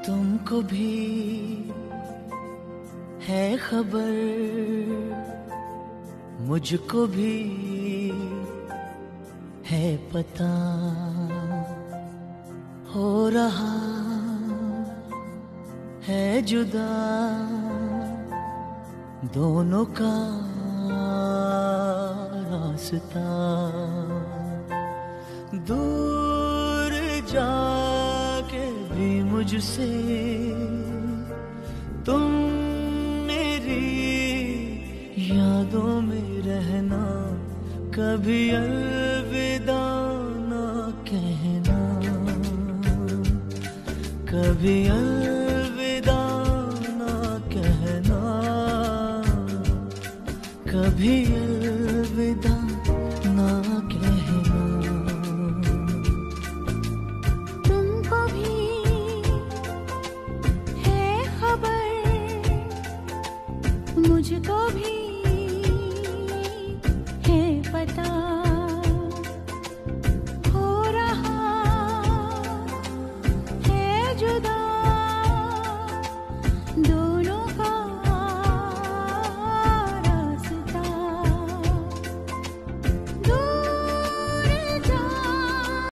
तुमको भी है खबर, मुझको भी है पता, हो रहा है जुदा दोनों का रास्ता। दूर जाके भी मुझसे तुम मेरी यादों में रहना, कभी अलविदा ना कहना, कभी अलविदा ना कहना, कभी अलविदा ना कहना। तुमको भी है खबर, मुझको भी है पता, हो रहा है जुदा